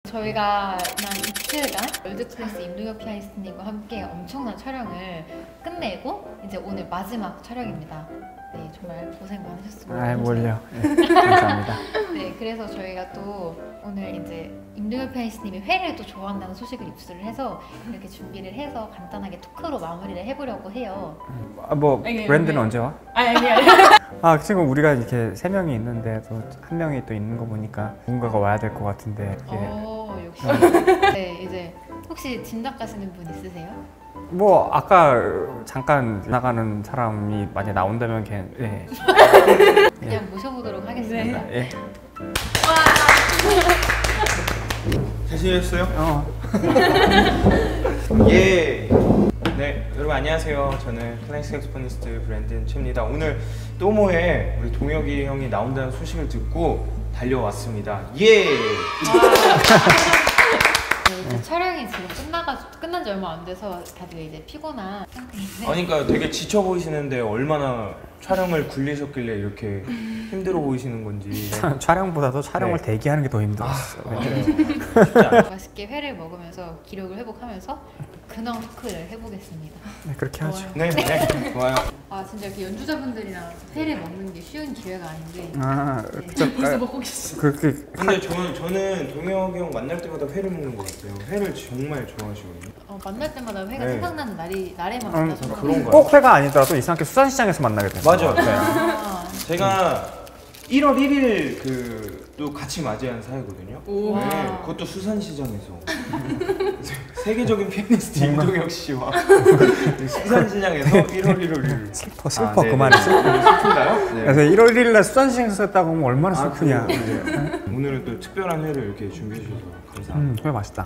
저희가 지난 이틀간 월드클래스 임동혁 피아니스트님과 함께 엄청난 촬영을 끝내고 이제 오늘 마지막 촬영입니다. 네, 정말 고생 많으셨습니다. 아, 뭘요? 네, 감사합니다. 네, 그래서 저희가 또 오늘 이제 임동혁 피아니스트님이 회를 또 좋아한다는 소식을 입수를 해서 이렇게 준비를 해서 간단하게 토크로 마무리를 해보려고 해요. 뭐 브랜드는 언제 와? 아니. 지금 우리가 이렇게 3명이 있는데 또 한 명이 또 있는 거 보니까 누군가가 와야 될 것 같은데. 역시. 네, 이제 혹시 짐작 가시는 분 있으세요? 뭐 아까 잠깐 나가는 사람이 만약 나온다면 예. 그냥 모셔보도록 하겠습니다. 예. 자신있어요? 예. 네, 여러분 안녕하세요. 저는 클래식 색소포니스트 브랜든 최입니다. 오늘 또모에 우리 동혁이 형이 나온다는 소식을 듣고 달려왔습니다. 예. 이제 촬영이 지금 끝난 지 얼마 안 돼서 다들 이제 피곤한 상태인데. 그러니까 되게 지쳐 보이시는데 얼마나 촬영을 굴리셨길래 이렇게 힘들어 보이시는 건지. 촬영보다도 촬영을 네. 대기하는 게 더 힘들었어. 맛있게 회를 먹으면서 기록을 회복하면서 근황 토크를 해보겠습니다. 네, 그렇게 하죠. 네, 좋아요. 진짜 이렇게 연주자분들이랑 회를 먹는 게 쉬운 기회가 아닌데. 그쵸. 벌써 먹고 계시죠? 그렇게. 근데 저는 동혁이 형 만날 때마다 회를 먹는 것 같아요. 회를 정말 좋아하시거든요. 만날 때마다 회가 네. 생각나는 날에만 만나서 그런가요? 꼭 회가 아니더라도 이상하게 수산시장에서 만나게 돼요. 맞아. 네. 제가 1월 1일 또 같이 맞이한 사이거든요. 네, 그것도 수산시장에서 세계적인 피아니스트 임동혁 씨와 수산시장에서 1월 1일 슬퍼 그만해. 슬픈가요? 네. 그래서 1월 1일 날 수산시장에서 했다고 하면 얼마나 슬프냐. 오늘은 또 특별한 회를 이렇게 준비해 주셔서 감사합니다. 회 맛있다.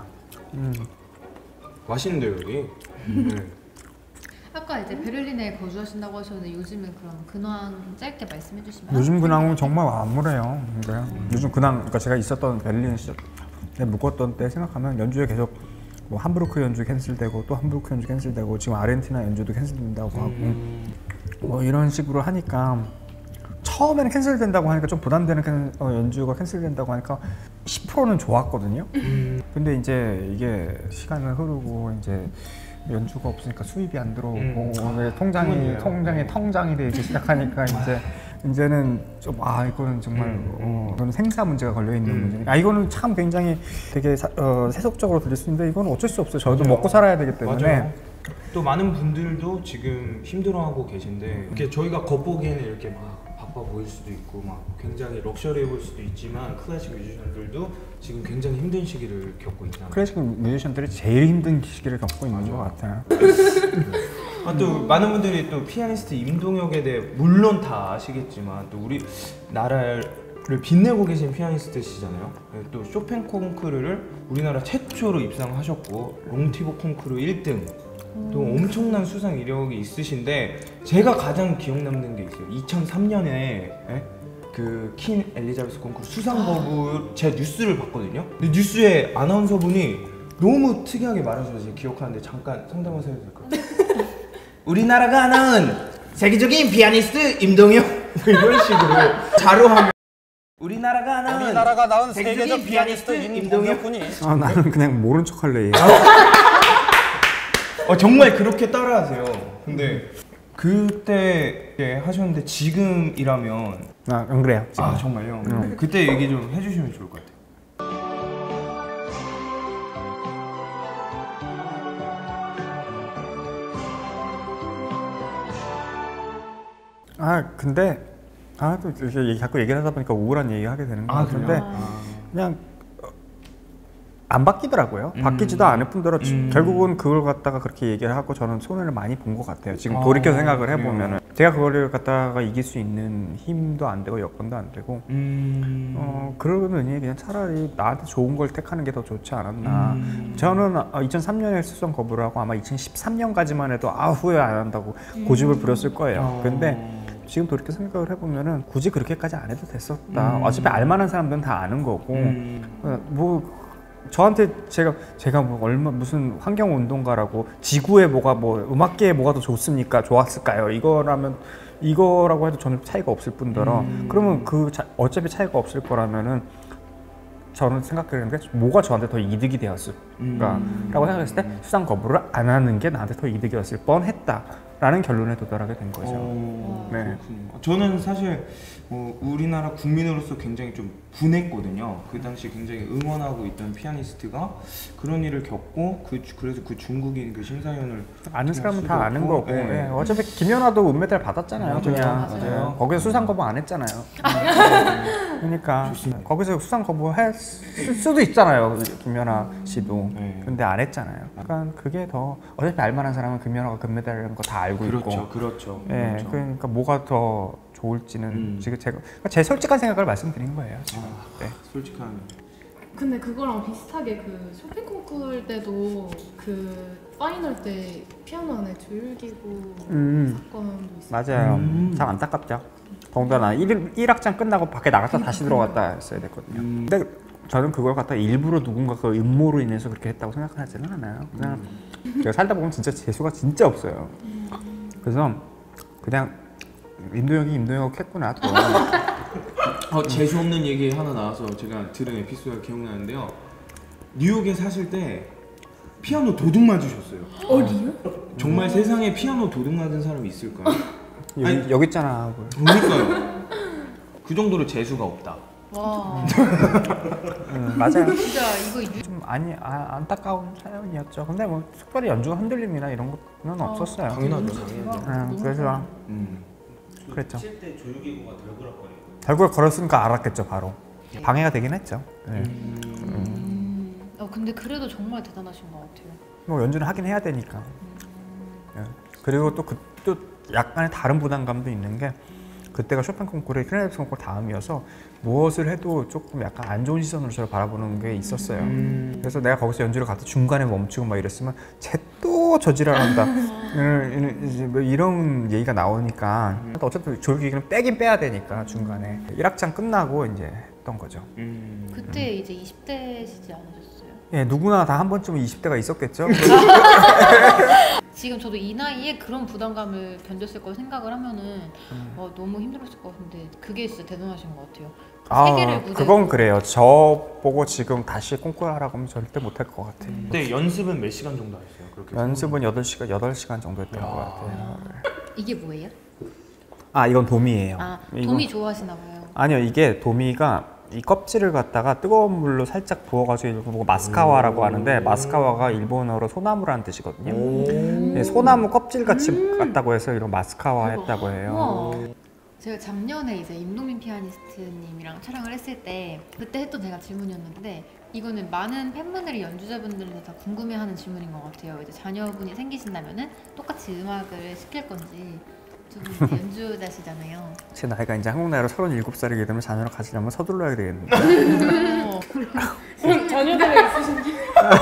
맛있는데요 여기. 네. 아까 이제 베를린에 거주하신다고 하셨는데 요즘은 그럼 근황 짧게 말씀해 주시면. 요즘 근황은 정말 암울해요. 요즘 근황, 그러니까 제가 있었던 베를린 시절에 묵었던 때 생각하면 연주에 계속 뭐 함부르크 연주 캔슬되고 또 함부르크 연주 캔슬되고 지금 아르헨티나 연주도 캔슬된다고 하고 뭐 이런 식으로 하니까 처음에는 캔슬된다고 하니까 좀 부담되는 연주가 캔슬된다고 하니까 10%는 좋았거든요. 근데 이제 이게 시간을 흐르고 이제 연주가 없으니까 수입이 안 들어오고 통장이 텅장이 되기 시작하니까 이제는 좀 이거는 정말 이거는 생사 문제가 걸려 있는 문제니까 이거는 참 굉장히 되게 세속적으로 들릴 수 있는데 이건 어쩔 수 없어요. 저도 먹고 살아야 되기 때문에. 맞아요. 또 많은 분들도 지금 힘들어하고 계신데 이렇게 저희가 겉보기에는 이렇게 막 바빠 보일 수도 있고 막 굉장히 럭셔리해 보일 수도 있지만 클래식 뮤지션들도 지금 굉장히 힘든 시기를 겪고 있잖아요. 클래식 뮤지션들이 제일 힘든 시기를 겪고 있는 것 같아요. 또 많은 분들이 또 피아니스트 임동혁에 대해 물론 다 아시겠지만 또 우리 나라를 빛내고 계신 피아니스트시잖아요. 또 쇼팽 콩쿠르를 우리나라 최초로 입상하셨고 롱티보 콩쿠르 1등 또 엄청난 수상 이력이 있으신데 제가 가장 기억 남는 게 있어요. 2003년에 그 퀸 엘리자베스 콩쿠르 수상 거부 제 뉴스를 봤거든요. 근데 뉴스에 아나운서분이 너무 특이하게 말하셔서 제가 기억하는데 잠깐 상담하셔도 될까요? 우리나라가 낳은 세계적인 피아니스트 임동혁 이런 식으로 자료하면 우리나라가 낳은 세계적 피아니스트 임동혁군이 나는 그냥 모른 척 할래. 정말 그렇게 따라하세요. 근데 그때 하셨는데 지금이라면 안 그래요. 정말요? 그때 얘기 좀 해주시면 좋을 것 같아요. 근데 또 이렇게 자꾸 얘기를 하다 보니까 우울한 얘기 하게 되는 것 같은데 그냥 안 바뀌더라고요. 바뀌지도 않을 뿐더러 결국은 그걸 갖다가 그렇게 얘기를 하고 저는 손해를 많이 본 것 같아요. 지금 돌이켜 생각을 해보면은 제가 그거를 갖다가 이길 수 있는 힘도 안 되고 여건도 안 되고 그러느니 그냥 차라리 나한테 좋은 걸 택하는 게 더 좋지 않았나. 저는 2003년에 수상 거부를 하고 아마 2013년까지만 해도 후회 안 한다고 고집을 부렸을 거예요. 근데 지금 돌이켜 생각을 해보면은 굳이 그렇게까지 안 해도 됐었다. 어차피 알만한 사람들은 다 아는 거고 뭐 저한테 제가 뭐 무슨 환경 운동가라고 지구에 뭐가 뭐 음악계에 뭐가 더 좋습니까? 좋았을까요? 이거라고 해도 저는 차이가 없을 뿐더러 그러면 어차피 차이가 없을 거라면은 저는 생각했는데 뭐가 저한테 더 이득이 되었을까 라고 생각했을 때 수상 거부를 안 하는 게 나한테 더 이득이었을 뻔했다라는 결론에 도달하게 된 거죠. 네. 저는 사실 우리나라 국민으로서 굉장히 좀 분했거든요. 그 당시 굉장히 응원하고 있던 피아니스트가 그런 일을 겪고 그래서 그 중국인 그 심사위원을 아는 사람은 다 아는 없고, 거고 네. 네. 어차피 김연아도 은메달 받았잖아요. 그냥 맞아요. 거기서 수상 거부 안 했잖아요. 그러니까 거기서 수상 거부할 수도 있잖아요. 김연아 씨도. 네. 근데 안 했잖아요. 그러니까 그게 더 어차피 알만한 사람은 김연아가 금메달이라는 거 다 알고 있고. 그렇죠. 예, 그러니까 뭐가 더 좋을지는 지금 제가 제 솔직한 생각을 말씀드린 거예요. 지금. 네. 솔직한. 근데 그거랑 비슷하게 그 쇼팽 콩쿠르 때도 그 파이널 때 피아노 안에 줄기고 사건도 있어요. 맞아요. 참 안타깝죠. 더군다나 1학장 끝나고 밖에 나갔다 다시 들어갔다 했어야 됐거든요. 근데 저는 그걸 갖다 일부러 누군가 그 음모로 인해서 그렇게 했다고 생각하지는 않아요. 그냥 제가 살다 보면 진짜 재수가 진짜 없어요. 그래서 그냥 임도혁이 임도혁 했구나 또. 재수 없는 얘기 하나 나와서 제가 들은 에피소드가 기억나는데요. 뉴욕에 사실 때 피아노 도둑 맞으셨어요. 어디요? 정말 세상에 피아노 도둑 맞은 사람이 있을까요? 여기 있잖아. 그러니까요. 그 정도로 재수가 없다. 와, 맞아요. 진짜 이거 좀 안타까운 사연이었죠. 근데 뭐 특별히 연주가 흔들림이나 이런 것은 없었어요. 당연하죠. 그래서 그랬죠. 칠때 조유기구가 덜그럭거리고. 결국에 걸었으니까 알았겠죠, 바로. 방해가 되긴 했죠. 네. 근데 그래도 정말 대단하신 것 같아요. 뭐 연주는 하긴 해야 되니까. 예. 그리고 또 약간의 다른 부담감도 있는 게 그때가 쇼팽 콩쿠르의 클라리넷 콩쿠르 다음이어서 무엇을 해도 조금 약간 안 좋은 시선으로 저를 바라보는 게 있었어요. 그래서 내가 거기서 연주를 갔다 중간에 멈추고 막 이랬으면 쟤 또 저지랄한다. 뭐 이런 얘기가 나오니까 어차피 조기기는 빼긴 빼야 되니까 중간에 1학장 끝나고 이제 했던 거죠. 그때 이제 20대시지 않으셨어요? 예, 누구나 다 한 번쯤은 20대가 있었겠죠. 지금 저도 이 나이에 그런 부담감을 견뎠을 걸 생각을 하면은 너무 힘들었을 것 같은데 그게 진짜 대단하신 것 같아요. 세계를 무대. 그건 그래요. 저 보고 지금 다시 콩쿠르 하라고 하면 절대 못할 것 같아요. 그때 연습은 몇 시간 정도 하셨어요? 그렇게 연습은 8시간 정도 했던 것 같아요. 이게 뭐예요? 이건 도미예요. 도미 좋아하시나 봐요. 아니요, 이게 도미가 이 껍질을 갖다가 뜨거운 물로 살짝 부어가지고 이거 마스카와라고 하는데 마스카와가 일본어로 소나무라는 뜻이거든요. 네, 소나무 껍질 같이 같다고 해서 이런 마스카와 했다고 해요. 우와. 제가 작년에 이제 임동민 피아니스트님이랑 촬영을 했을 때 그때 했던 제가 질문이었는데 이거는 많은 팬분들이 연주자분들이 다 궁금해하는 질문인 것 같아요. 이제 자녀분이 생기신다면은 똑같이 음악을 시킬 건지. 두 분 연주자시잖아요. 제 나이가 이제 한국 나이로 37살이기 때문에 자녀를 가지려면 서둘러야 되겠는데. 자녀들이 있으신지?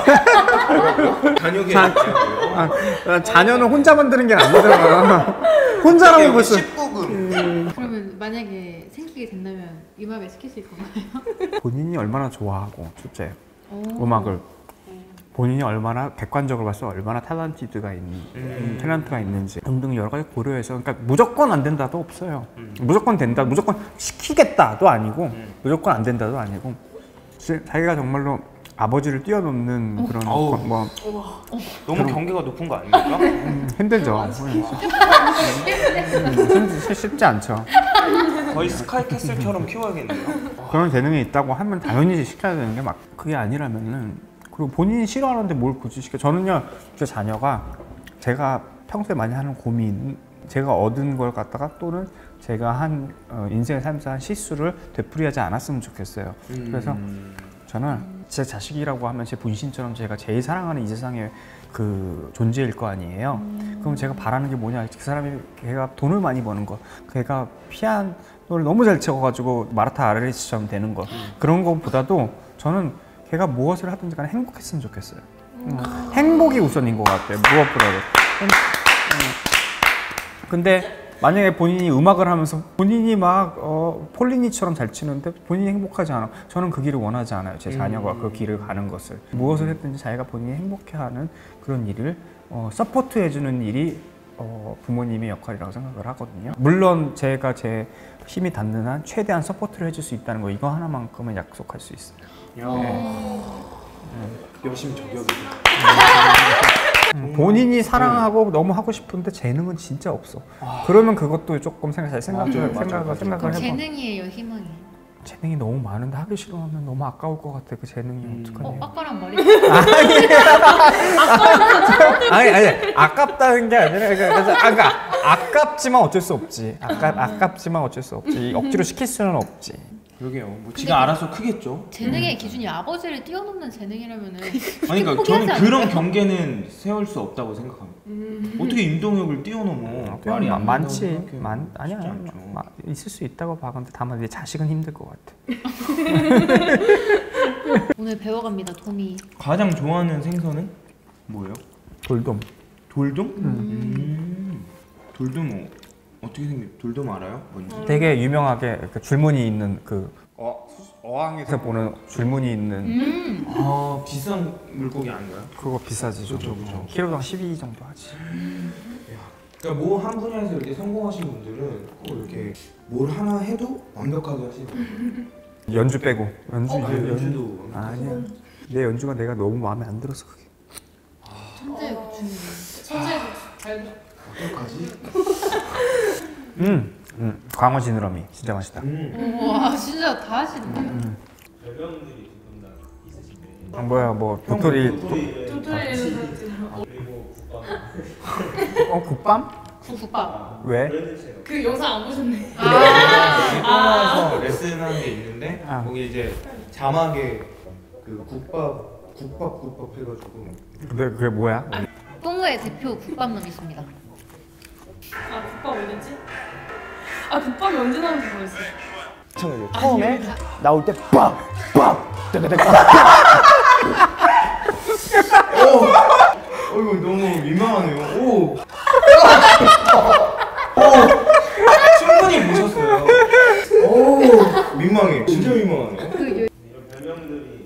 자녀는 혼자 만드는 게 아니잖아. 혼자라면 벌써 19금. 그러면 만약에 생기게 된다면 음악을 시키실 건가요? 본인이 얼마나 좋아하고 첫째 음악을 본인이 얼마나 객관적으로 봐서 얼마나 탤런트가 있는지 등등 여러 가지 고려해서 그러니까 무조건 안 된다도 없어요. 무조건 된다, 무조건 시키겠다도 아니고 무조건 안 된다도 아니고 자기가 정말로 아버지를 뛰어넘는 그런 너무 경계가 높은 거 아닙니까? 힘들죠. 쉽지 않죠. 거의 스카이캐슬처럼 키워야겠네요. 그런 재능이 있다고 하면 당연히 시켜야 되는 게 막 그게 아니라면은 그리고 본인이 싫어하는데 뭘 굳이 시켜? 저는요, 제 자녀가 제가 평소에 많이 하는 고민, 제가 얻은 걸 갖다가 또는 제가 한 인생의 삶에서 한 실수를 되풀이하지 않았으면 좋겠어요. 그래서 저는 제 자식이라고 하면 제 분신처럼 제가 제일 사랑하는 이 세상의 그 존재일 거 아니에요. 그럼 제가 바라는 게 뭐냐? 그 사람이 걔가 돈을 많이 버는 거, 걔가 피아노를 너무 잘 쳐가지고 마르타 아레리치처럼 되는 거, 그런 것보다도 저는 걔가 무엇을 하든지 간에 행복했으면 좋겠어요. 행복이 우선인 것 같아요. 무엇보다도. 근데 만약에 본인이 음악을 하면서 본인이 막 폴리니처럼 잘 치는데 본인이 행복하지 않아. 저는 그 길을 원하지 않아요. 제 자녀가 그 길을 가는 것을. 무엇을 했든지 자기가 본인이 행복해하는 그런 일을 서포트해주는 일이 부모님의 역할이라고 생각을 하거든요. 물론 제가 제 힘이 닿는 한 최대한 서포트를 해줄 수 있다는 거 이거 하나만큼은 약속할 수 있어요. 여심 저격이다. 본인이 사랑하고 너무 하고 싶은데 재능은 진짜 없어. 그러면 그것도 조금 생각을 해봐. 재능이에요, 희망이. 재능이 너무 많은데 하기 싫어하면 너무 아까울 것 같아. 그 재능이 어떡하냐. 빡빡한 머리. 아니 아깝다는 게 아니라 그러니까 아깝지만 어쩔 수 없지. 아깝지만 어쩔 수 없지. 억지로 시킬 수는 없지. 그러게요. 뭐 지가 알아서 크겠죠. 재능의 기준이 아버지를 뛰어넘는 재능이라면은 아니 그러니까 포기하지 저는 그런 않을까요? 경계는 세울 수 없다고 생각합니다. 어떻게 임동혁을 뛰어넘어? 말이 안 많지. 된다고 생각해요. 아니야. 쉽지 않죠. 있을 수 있다고 봐. 근데 다만 내 자식은 힘들 것 같아. 오늘 배워갑니다, 도미. 가장 좋아하는 생선은 뭐예요? 돌돔. 돌돔? 돌돔 어떻게 생긴? 돌돔 알아요? 뭔지? 되게 유명하게 그 줄무늬 있는 그 어항에서 보는 줄무늬 있는 아 비싼 물고기 아닌가요? 그거 비싸지. 그죠. 키로당 12 정도 하지. 그러니까 뭐 한 분야에서 이렇게 성공하신 분들은 꼭 이렇게 뭘 하나 해도 완벽하게 하시는 거예요. 연주 빼고. 연주도 아니야. 내 연주가 내가 너무 마음에 안 들어서 그게. 천재의 고충이. 천재 잘 어떡하지? 광어 지느러미 진짜 맛있다. 와, 진짜 다 하시네. 별명들이 두 분 다 있으신데 뭐야 뭐 도토리. 도토리를 그리고 국밥 국밤? 국밥. 왜? 브랜드체로 그 영상 안 보셨네. 일본에서 레슨하는 게 있는데 거기 이제 자막에 그 국밥 해가지고 근데 그게 뭐야? 동호회 대표 국밥남이십니다. 아 국밥 언제지? 아 국밥이 언제 나온지 모르겠어요. 처음에 나올 때 빡! 이거 너무 민망하네요. 오. 충분히 보셨어요. 오 민망해. 진짜 민망하네요. 이런 별명들이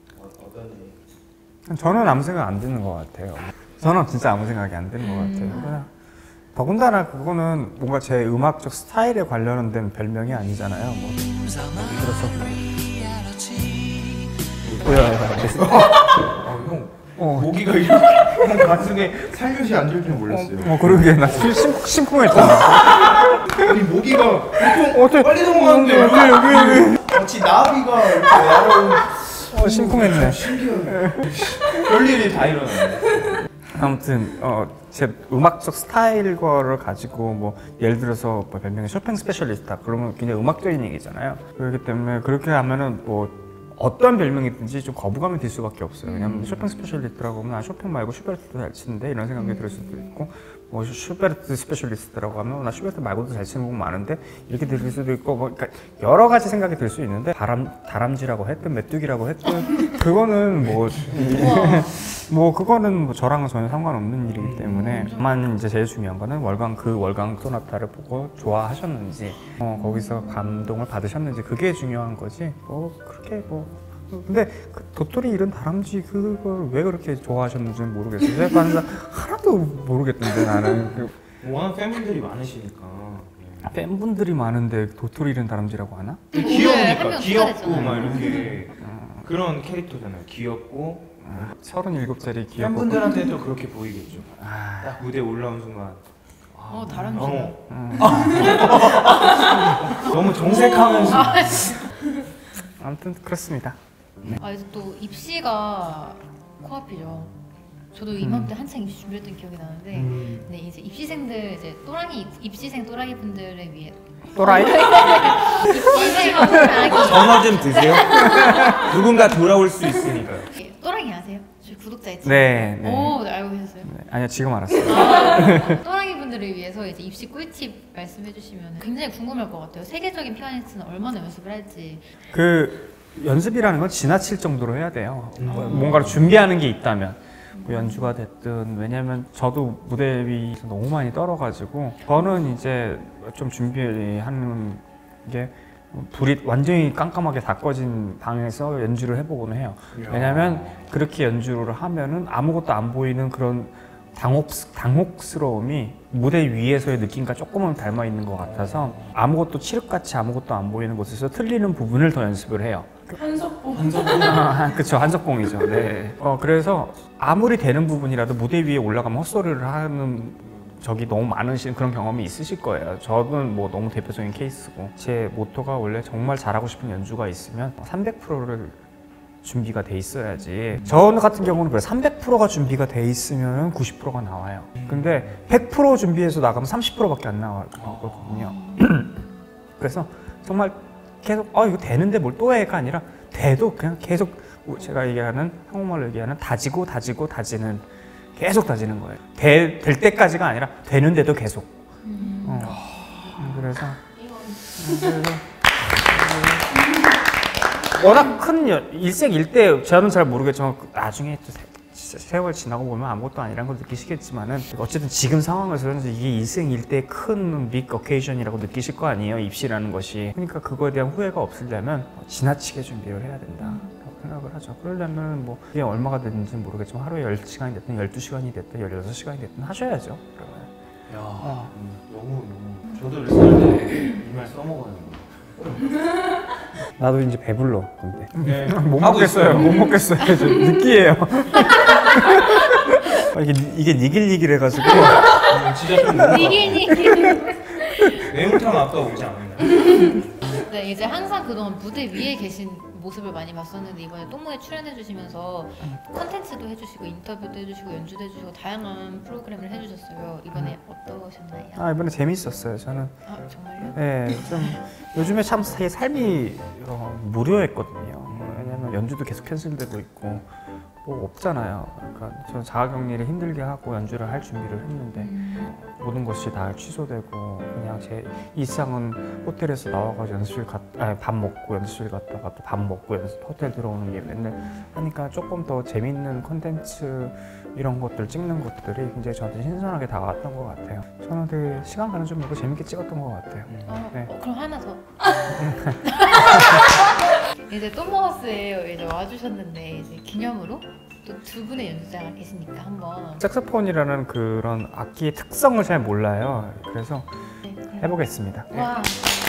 어떤지 저는 아무 생각 안 드는 것 같아요. 저는 진짜 아무 생각이 안 드는 것 같아요. 그냥 더군다나 그거는 뭔가 제 음악적 스타일에 관련된 별명이 아니잖아요. 뭐 형 모기가 이렇게 가슴에 살며시 앉을 줄 몰랐어요. 그러게 나 심쿵했잖아. 아니 모기가 보통 빨리 넘어가는데 여기 마치 나비가 이렇게 날아오는 심쿵했네. 신기하네. 별일이 다 일어나네. 아무튼 제 음악적 스타일과를 가지고 뭐 예를 들어서 뭐 별명이 쇼팽 스페셜리스트다 그러면 굉장히 음악적인 얘기잖아요. 그렇기 때문에 그렇게 하면은 뭐 어떤 별명이든지 좀 거부감이 들 수밖에 없어요. 왜냐면 쇼팽 스페셜리스트라고 하면 쇼팽 말고 슈베르트도 잘 치는데 이런 생각이 들 수도 있고 뭐 슈베르트 스페셜리스트라고 하면 나 슈베르트 말고도 잘 치는 곡 많은데 이렇게 들릴 수도 있고 뭐 그러니까 여러 가지 생각이 들 수 있는데 다람쥐라고 했든 메뚜기라고 했든 그거는 뭐 그거는 뭐 저랑은 전혀 상관없는 일이기 때문에 다만 이제 제일 중요한 거는 월광 소나타를 보고 좋아하셨는지 거기서 감동을 받으셨는지 그게 중요한 거지 뭐 그렇게 뭐 근데 그 도토리 이런 다람쥐 그걸 왜 그렇게 좋아하셨는지는 모르겠어요. 제가 하나도 모르겠던데 나는 워낙 팬분들이 많으시니까 팬분들이 많은데 도토리 이런 다람쥐라고 하나? 귀여우니까 한 귀엽고 명 막 이렇게 그런 캐릭터잖아요. 귀엽고 37살이 귀엽고 팬분들한테도 그렇게 보이겠죠. 딱 무대 올라온 순간 다람쥐다. 너무 정색하면서 아무튼 그렇습니다. 이제 또 입시가 코앞이죠. 저도 이맘때 한창 입시 준비했던 기억이 나는데, 네 이제 입시생들 이제 입시생 또라이 분들을 위해 또라이? 입시생 또라이 전화 좀 드세요. 누군가 돌아올 수 있으니까요. 또라이 아세요? 저희 구독자 있죠? 네. 오, 네, 알고 계셨어요? 네. 아니요 지금 알았어요. 또라이 분들을 위해서 이제 입시 꿀팁 말씀해 주시면 굉장히 궁금할 것 같아요. 세계적인 피아니스트는 얼마나 연습을 할지. 그 연습이라는 건 지나칠 정도로 해야 돼요. 뭔가를 준비하는 게 있다면 뭐 연주가 됐든 왜냐면 저도 무대 위에서 너무 많이 떨어가지고 저는 이제 좀 준비하는 게 불이 완전히 깜깜하게 다 꺼진 방에서 연주를 해보곤 해요. 왜냐면 그렇게 연주를 하면은 아무것도 안 보이는 그런 당혹스러움이 무대 위에서의 느낌과 조금은 닮아 있는 것 같아서 아무것도 칠흑같이 아무것도 안 보이는 곳에서 틀리는 부분을 더 연습을 해요. 한석봉. 그쵸, 한석봉이죠. 네. 그래서 아무리 되는 부분이라도 무대 위에 올라가면 헛소리를 하는 적이 너무 많으신 그런 경험이 있으실 거예요. 저는 뭐 너무 대표적인 케이스고, 제 모토가 원래 정말 잘하고 싶은 연주가 있으면 300%를 준비가 돼 있어야지. 저 같은 경우는 그래, 300%가 준비가 돼 있으면 90%가 나와요. 근데 100% 준비해서 나가면 30%밖에 안 나왔거든요. 그래서 정말 계속 이거 되는데 뭘 또 해가 아니라 돼도 그냥 계속, 제가 얘기하는, 한국말로 얘기하는 다지고 다지고 다지는, 계속 다지는 거예요. 될 때까지가 아니라 되는데도 계속. 그래서 워낙 큰 일생일대, 저는 잘 모르겠지만 나중에 또 세월 지나고 보면 아무것도 아니라는 걸 느끼시겠지만은, 어쨌든 지금 상황에서는 이게 일생일대의 큰 빅 어케이션이라고 느끼실 거 아니에요, 입시라는 것이. 그러니까 그거에 대한 후회가 없으려면 지나치게 준비를 해야 된다 생각을 하죠. 그러려면 뭐 그게 얼마가 됐는지는 모르겠지만 하루에 10시간이 됐든 12시간이 됐든 16시간이 됐든 하셔야죠. 그러면. 너무 저도 레슨할 때 이 말 써먹어요. 나도 이제 배불러. 근데 네. 못 먹겠어요. 못 먹겠어요. 느끼해요. 이게 니길니길 해가지고. 진짜 좀 니길 매운탕 아까 오지 않았나요? 네, 이제 항상 그동안 무대 위에 계신 모습을 많이 봤었는데, 이번에 똥무에 출연해 주시면서 컨텐츠도 해주시고 인터뷰도 해주시고 연주도 해주시고 다양한 프로그램을 해주셨어요. 이번에 어떠셨나요? 이번에 재밌었어요. 저는. 정말요? 네, 좀 요즘에 참 삶이 무료했거든요. 왜냐면 연주도 계속 캔슬되고 있고 뭐 없잖아요. 그러니까 저는 자가격리를 힘들게 하고 연주를 할 준비를 했는데 모든 것이 다 취소되고, 그냥 제 일상은 호텔에서 나와가지고 밥 먹고 연습실 갔다가 또 밥 먹고 호텔 들어오는 게 맨날 하니까, 조금 더 재밌는 콘텐츠 이런 것들 찍는 것들이 굉장히 저한테 신선하게 다가왔던 것 같아요. 저는 되게 시간 가는 줄 모르고 재밌게 찍었던 것 같아요. 네. 그럼 하나 더. 이제 똥머스에 이제 와주셨는데, 이제 기념으로 또 두 분의 연주자가 계시니까 한번. 색소폰이라는 그런 악기의 특성을 잘 몰라요. 그래서 네, 해보겠습니다. 와.